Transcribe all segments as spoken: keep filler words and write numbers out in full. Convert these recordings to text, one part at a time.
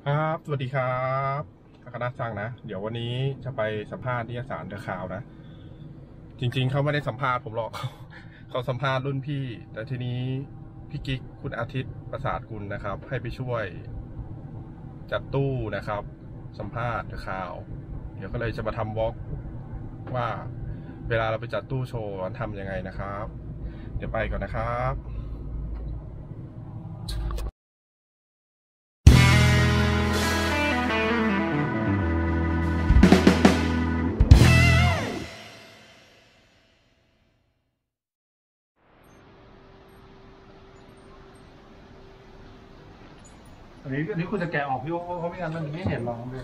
ครับสวัสดีครับคณะจังนะเดี๋ยววันนี้จะไปสัมภาษณ์นิยสารเดอะข่าวนะจริงๆเขาไม่ได้สัมภาษณ์ผมหรอกเขาสัมภาษณ์รุ่นพี่แต่ทีนี้พี่กิ๊กคุณอาทิตย์ประสาทกุลนะครับให้ไปช่วยจัดตู้นะครับสัมภาษณ์เดอะข่าวเดี๋ยวก็เลยจะมาทำวอล์กว่าเวลาเราไปจัดตู้โชว์มันทำยังไงนะครับเดี๋ยวไปก่อนนะครับอันนี้อันนี้คุณจะแกะออกพี่โอ้เพราะไม่งั้นมันไม่เห็นหรอกเลย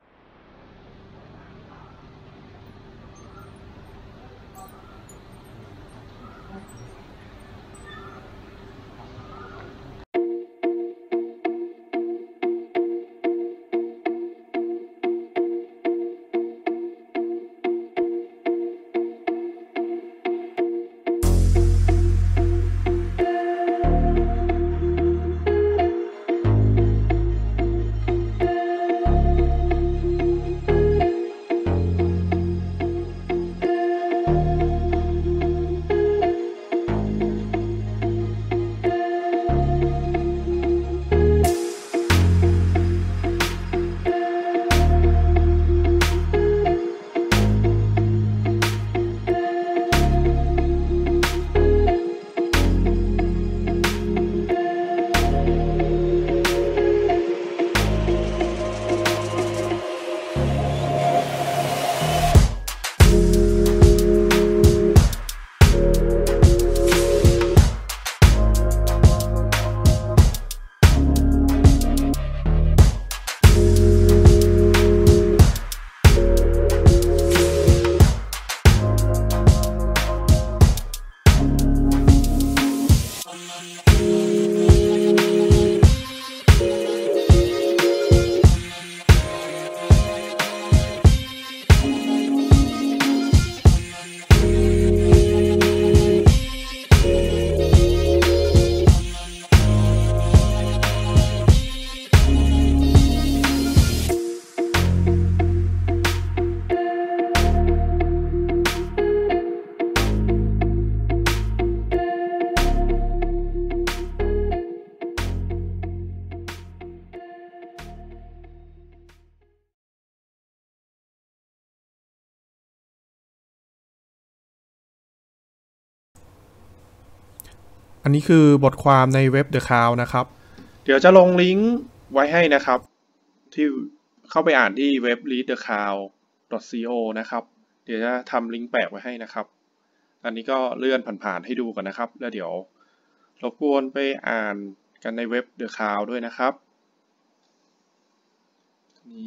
อันนี้คือบทความในเว็บ The Cloud นะครับเดี๋ยวจะลงลิงก์ไว้ให้นะครับที่เข้าไปอ่านที่เว็บ รีด เดอะ คลาวด์ ดอท ซี โอ นะครับเดี๋ยวจะทำลิงก์แปะไว้ให้นะครับอันนี้ก็เลื่อนผ่านๆให้ดูก่อนนะครับแล้วเดี๋ยวรบกวนไปอ่านกันในเว็บ The Cloud ด้วยนะครับนี้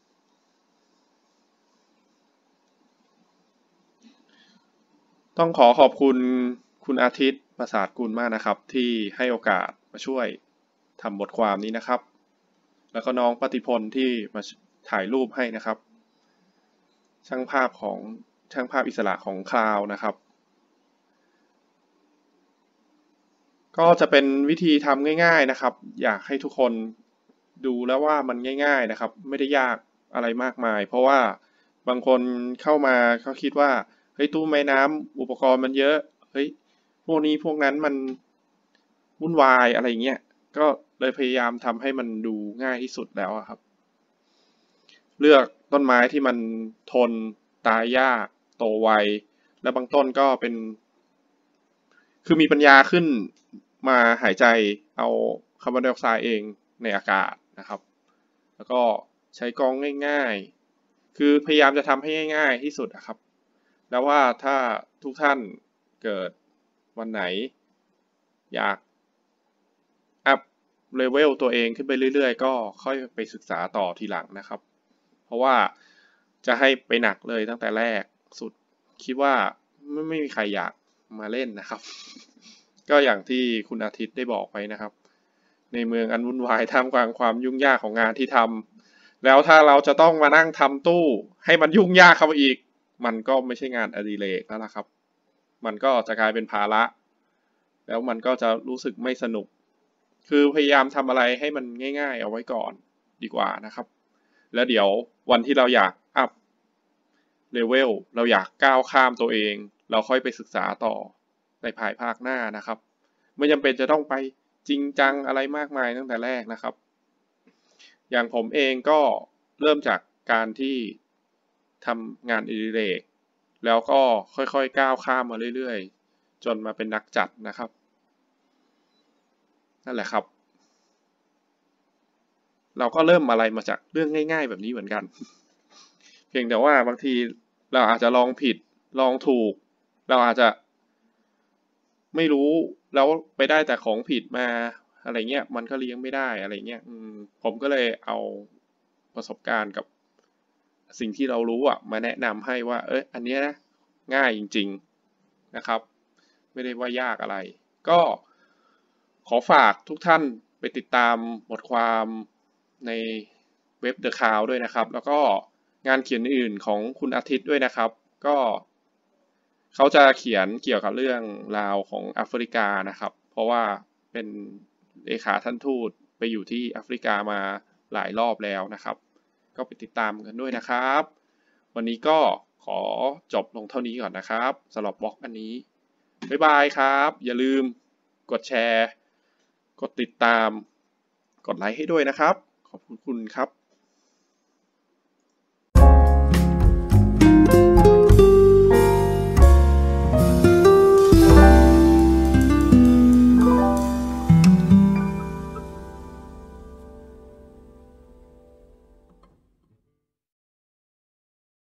ต้องขอขอบคุณคุณอาทิตย์ประสาทกุลมากนะครับที่ให้โอกาสมาช่วยทำบทความนี้นะครับแล้วก็น้องปฏิพลที่มาถ่ายรูปให้นะครับช่างภาพของช่างภาพอิสระของคลาวนะครับก็จะเป็นวิธีทำง่ายๆนะครับอยากให้ทุกคนดูแล้วว่ามันง่ายๆนะครับไม่ได้ยากอะไรมากมายเพราะว่าบางคนเข้ามาเขาคิดว่าเฮ้ยตู้ไม้น้ำอุปกรณ์มันเยอะเฮ้ยพวกนี้พวกนั้นมันวุ่นวายอะไรเงี้ยก็เลยพยายามทำให้มันดูง่ายที่สุดแล้วครับเลือกต้นไม้ที่มันทนตายยากโตไวและบางต้นก็เป็นคือมีปัญญาขึ้นมาหายใจเอาคาร์บอนไดออกไซด์เองในอากาศนะครับแล้วก็ใช้กรองง่ายๆคือพยายามจะทำให้ง่ายๆที่สุดนะครับแล้วว่าถ้าทุกท่านเกิดวันไหนอยากอัพเลเวลตัวเองขึ้นไปเรื่อยๆก็ค่อยไปศึกษาต่อทีหลังนะครับเพราะว่าจะให้ไปหนักเลยตั้งแต่แรกสุดคิดว่าไม่ไม่มีใครอยากมาเล่นนะครับก็อย่างที่คุณอาทิตย์ได้บอกไปนะครับในเมืองอันวุ่นวายท่ามกลางความยุ่งยากของงานที่ทำแล้วถ้าเราจะต้องมานั่งทำตู้ให้มันยุ่งยากเข้าไปอีกมันก็ไม่ใช่งานอดิเรกแล้วล่ะครับมันก็จะกลายเป็นภาระแล้วมันก็จะรู้สึกไม่สนุกคือพยายามทำอะไรให้มันง่ายๆเอาไว้ก่อนดีกว่านะครับแล้วเดี๋ยววันที่เราอยากอัพเลเวลเราอยากก้าวข้ามตัวเองเราค่อยไปศึกษาต่อในภายภาคหน้านะครับไม่จำเป็นจะต้องไปจริงจังอะไรมากมายตั้งแต่แรกนะครับอย่างผมเองก็เริ่มจากการที่ทำงานอดิเรกแล้วก็ค่อยๆก้าวข้ามมาเรื่อยๆจนมาเป็นนักจัดนะครับนั่นแหละครับเราก็เริ่มอะไรมาจากเรื่องง่ายๆแบบนี้เหมือนกันเพียงแต่ว่าบางทีเราอาจจะลองผิดลองถูกเราอาจจะไม่รู้แล้วไปได้แต่ของผิดมาอะไรเงี้ยมันก็เลี้ยงไม่ได้อะไรเงี้ยผมก็เลยเอาประสบการณ์กับสิ่งที่เรารู้อ่ะมาแนะนำให้ว่าเอออันนี้นะง่ายจริงๆนะครับไม่ได้ว่ายากอะไรก็ขอฝากทุกท่านไปติดตามบทความในเว็บ The Cloud ด้วยนะครับแล้วก็งานเขียนอื่นของคุณอาทิตย์ด้วยนะครับก็เขาจะเขียนเกี่ยวกับเรื่องราวของแอฟริกานะครับเพราะว่าเป็นเลขาท่านทูตไปอยู่ที่แอฟริกามาหลายรอบแล้วนะครับก็ไปติดตามกันด้วยนะครับวันนี้ก็ขอจบลงเท่านี้ก่อนนะครับสำหรับบล็อกอันนี้บ๊ายบายครับอย่าลืมกดแชร์กดติดตามกดไลค์ให้ด้วยนะครับขอบคุณครับ